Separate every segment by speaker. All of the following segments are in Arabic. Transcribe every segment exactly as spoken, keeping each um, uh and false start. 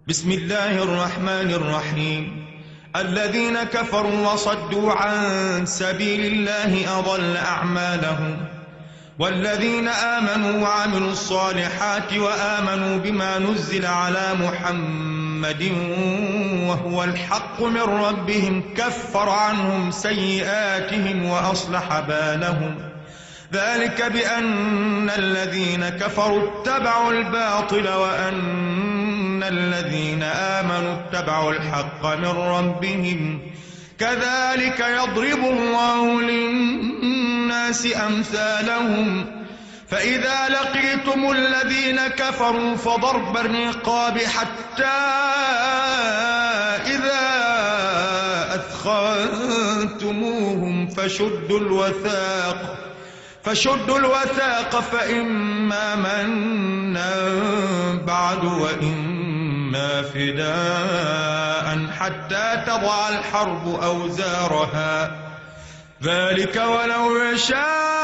Speaker 1: بسم الله الرحمن الرحيم. الذين كفروا وصدوا عن سبيل الله أضل أعمالهم، والذين آمنوا وعملوا الصالحات وآمنوا بما نزل على محمد وهو الحق من ربهم كفر عنهم سيئاتهم وأصلح بالهم، ذلك بأن الذين كفروا اتبعوا الباطل وأن الذين آمنوا اتبعوا الحق من ربهم، كذلك يضرب الله للناس أمثالهم. فإذا لقيتم الذين كفروا فضرب الرقاب حتى إذا أثخنتموهم فشدوا الوثاق فشدوا الوثاق فإما منا بعد وإما فداء حتى تضع الحرب أوزارها، ذلك ولو يشاء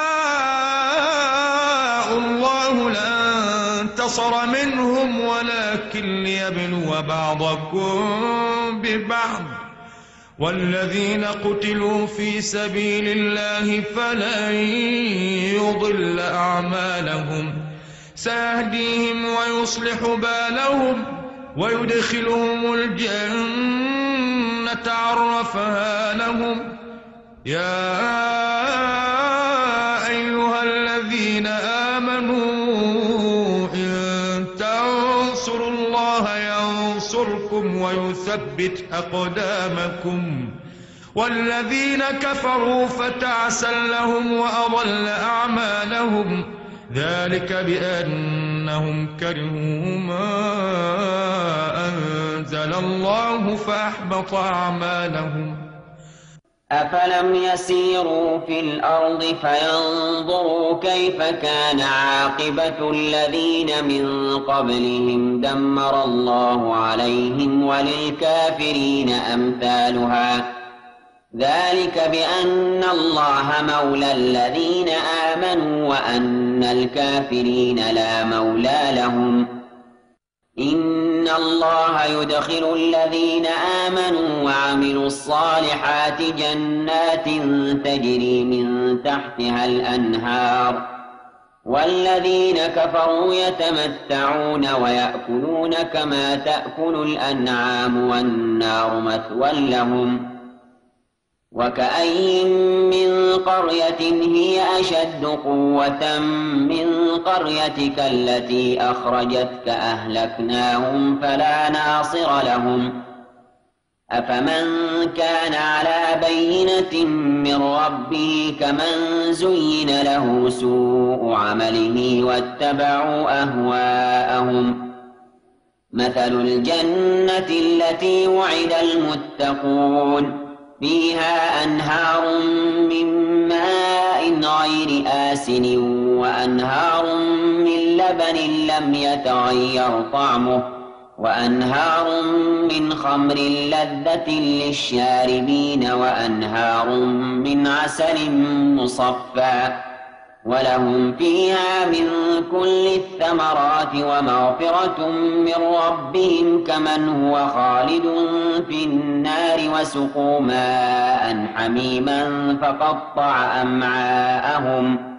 Speaker 1: الله لانتصر منهم ولكن ليبلو بعضكم ببعض، والذين قتلوا في سبيل الله فلن يضل أعمالهم، سيهديهم ويصلح بالهم ويدخلهم الجنة عرفها لهم. يا أيها الذين آمنوا إن تنصروا الله ينصركم ويثبت أقدامكم، والذين كفروا فتعسا لهم وأضل أعمالهم، ذلك بأنهم كرهوا ما أنزل الله فأحبط أعمالهم.
Speaker 2: أفلم يسيروا في الأرض فينظروا كيف كان عاقبة الذين من قبلهم دمر الله عليهم وللكافرين أمثالها، ذلك بأن الله مولى الذين آمنوا وأن الكافرين لا مولى لهم. إن الله يدخل الذين آمنوا وعملوا الصالحات جنات تجري من تحتها الأنهار، والذين كفروا يتمتعون ويأكلون كما تأكل الأنعام والنار مثوى لهم. وكأين من قرية هي أشد قوة من قريتك التي أخرجتك أهلكناهم فلا ناصر لهم. أفمن كان على بينة من ربه كمن زين له سوء عمله واتبعوا أهواءهم. مثل الجنة التي وعد المتقون فيها أنهار من ماء غير آسن وأنهار من لبن لم يتغير طعمه وأنهار من خمر لذة للشاربين وأنهار من عسل مصفى، ولهم فيها من كل الثمرات ومغفرة من ربهم كمن هو خالد في النار وسقوا ماء حميما فقطع أمعاءهم.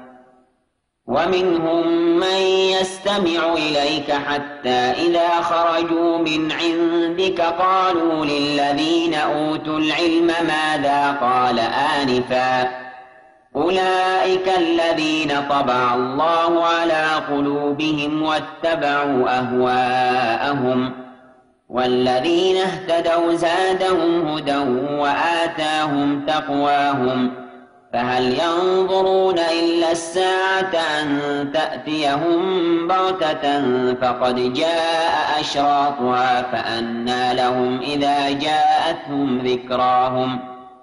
Speaker 2: ومنهم من يستمع إليك حتى إذا خرجوا من عندك قالوا للذين أوتوا العلم ماذا قال آنفا، أولئك الذين طبع الله على قلوبهم واتبعوا أهواءهم، والذين اهتدوا زادهم هدى وآتاهم تقواهم. فهل ينظرون إلا الساعة أن تأتيهم بغتة فقد جاء أشراطها فأنى لهم إذا جاءتهم ذكراهم.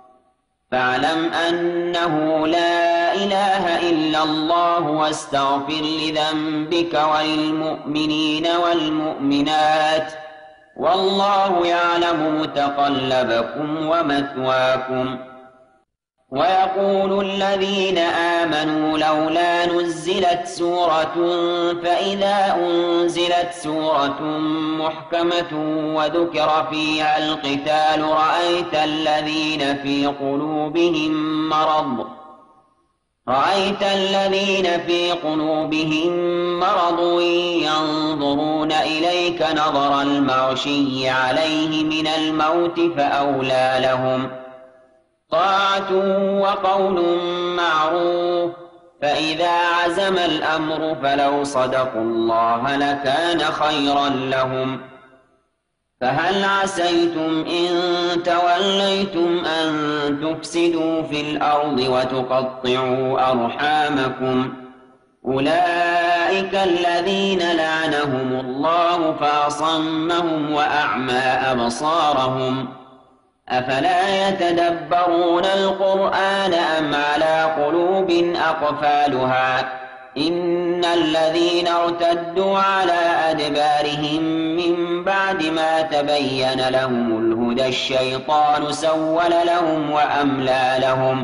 Speaker 2: فاعلم أنه لا إله إلا الله واستغفر لذنبك وللمؤمنين والمؤمنات، والله يعلم متقلبكم ومثواكم. ويقول الذين آمنوا لولا نزلت سورة فإذا أنزلت سورة محكمة وذكر فيها القتال رأيت الذين في قلوبهم مرض رأيت الذين في قلوبهم مرض ينظرون إليك نظر المغشي عليه من الموت فأولى لهم طاعة وقول معروف فإذا عزم الأمر فلو صدقوا الله لكان خيرا لهم فهل عسيتم إن توليتم أن تفسدوا في الأرض وتقطعوا أرحامكم أولئك الذين لعنهم الله فأصمهم وأعمى أبصارهم أفلا يتدبرون القرآن أم على قلوب أقفالها إن الذين ارتدوا على أدبارهم من بعد ما تبين لهم الهدى الشيطان سول لهم وأملى لهم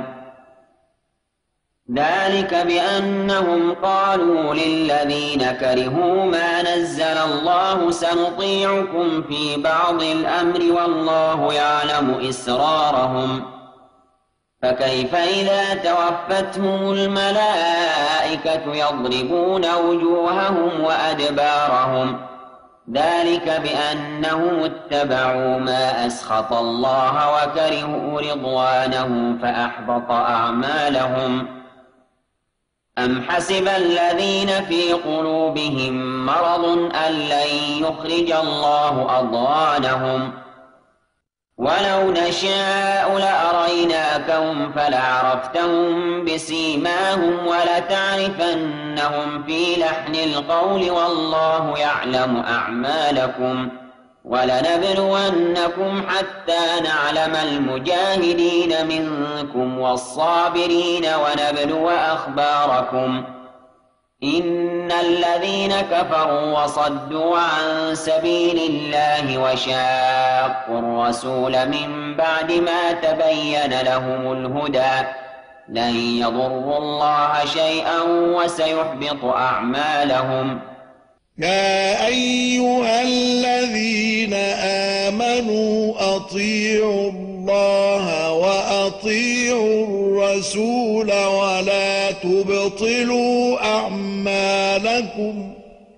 Speaker 2: ذلك بأنهم قالوا للذين كرهوا ما نزل الله سنطيعكم في بعض الأمر والله يعلم إسرارهم فكيف إذا توفتهم الملائكة يضربون وجوههم وأدبارهم ذلك بأنهم اتبعوا ما أسخط الله وكرهوا رضوانه فأحبط أعمالهم أم حسب الذين في قلوبهم مرض أن لن يخرج الله أضغانهم ولو نشاء لأريناكهم فلعرفتهم بسيماهم ولتعرفنهم في لحن القول والله يعلم أعمالكم ولنبلونكم حتى نعلم المجاهدين منكم والصابرين ونبلو أخباركم إن الذين كفروا وصدوا عن سبيل الله وشاقوا الرسول من بعد ما تبين لهم الهدى لن يضروا الله شيئا وسيحبط أعمالهم
Speaker 3: يا أيها الذين آمنوا أطيعوا الله وأطيعوا الرسول ولا تبطلوا أعمالكم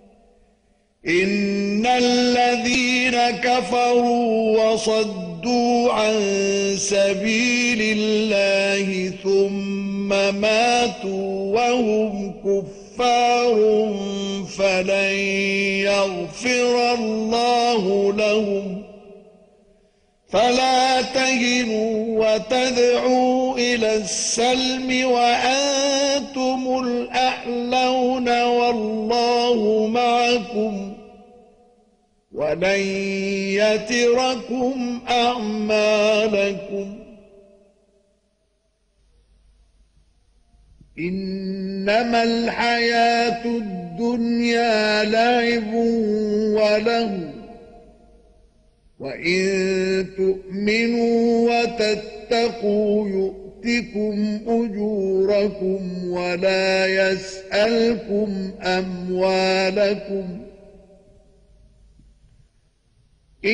Speaker 3: إن الذين كفروا وصدوا عن سبيل الله ثم ماتوا وهم كفار فلن يغفر الله لهم فلا تهنوا وتدعوا إلى السلم وأنتم الأعلون والله معكم ولن يتركم أعمالكم إنما الحياة الدنيا لعب وله وإن تؤمنوا وتتقوا يؤتكم أجوركم ولا يسألكم أموالكم إن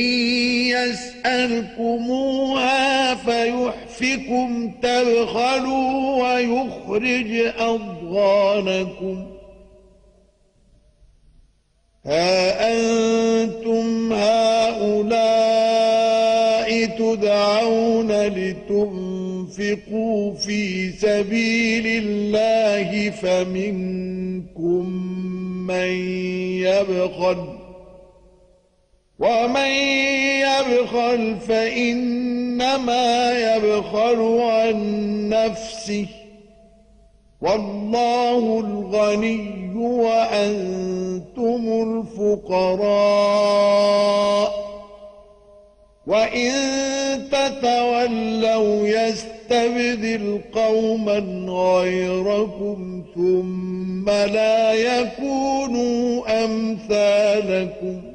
Speaker 3: يسألكموها فيحفكم تبخلوا ويخرج أضغانكم ها أنتم هؤلاء تدعون لتنفقوا في سبيل الله فمنكم من يبخل ومن يبخل فإنما يبخل عن نفسه والله الغني وأنتم الفقراء وإن تتولوا يستبدل قوما غيركم ثم لا يكونوا أمثالكم